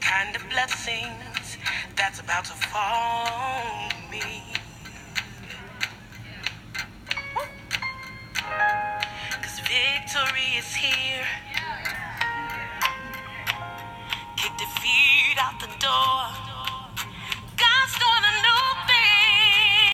kind of blessings that's about to fall on me. 'Cause victory is here. Kick defeat out the door.